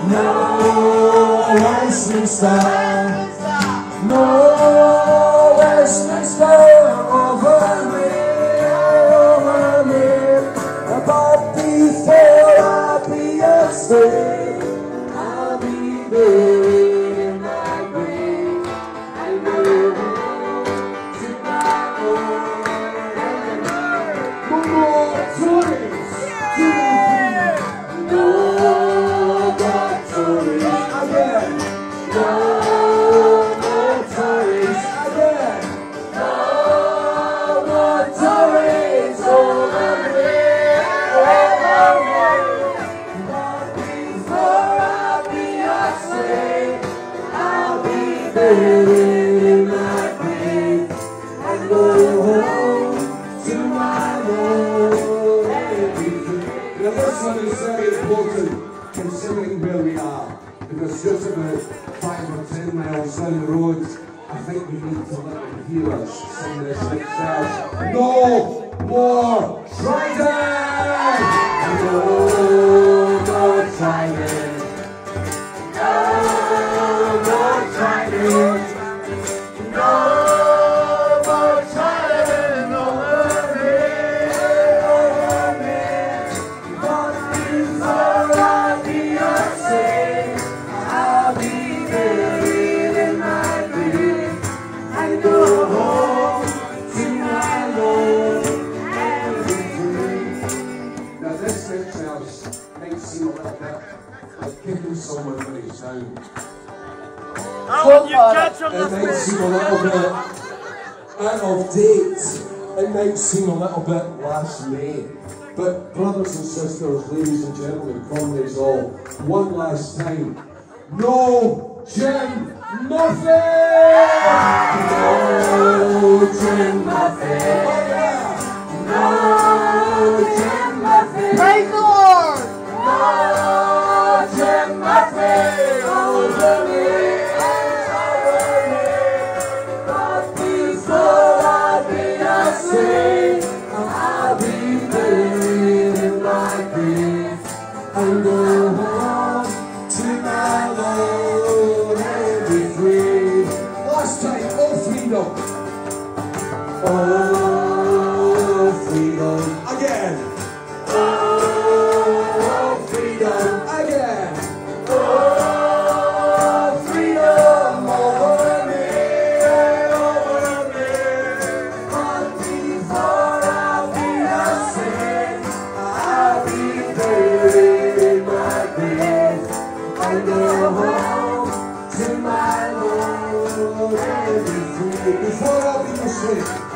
No Westminster, no Westminster over me, but before I be asleep, I'll be buried in my grave and go home to my Lord and Lord. More Tories, no more Tories again, no more Tories again, no more Tories over me, but before I be asleep, I'll be buried in my grave and go home to my Lord and Lord. Now this one is very important considering where we are, because just about 5 or 10 miles down the road, I think we need to let them hear us sing this themselves. No more Trident! No more Trident! No more Trident! No more Trident over me, but before I be asleep, I'll be buried in my grave and go home to my Lord and be free. Now this next verse might seem a little bit like kicking someone when he's down. You catch him It might seem a little bit out of date. It might seem a little bit last May. But brothers and sisters, ladies and gentlemen, comrades all, one last time. No Jim Murphy! No Jim Murphy! No Jim Murphy! Praise the Lord! No Jim Murphy over me! But before I be asleep, I'll be buried in my grave and go home to my Lord and be free. Last time, oh freedom. Oh freedom. Again. Oh freedom. Again. Oh freedom over me, over me. But before I be asleep, I'll be buried in my grave and go home to my Lord and be free. Before I be asleep.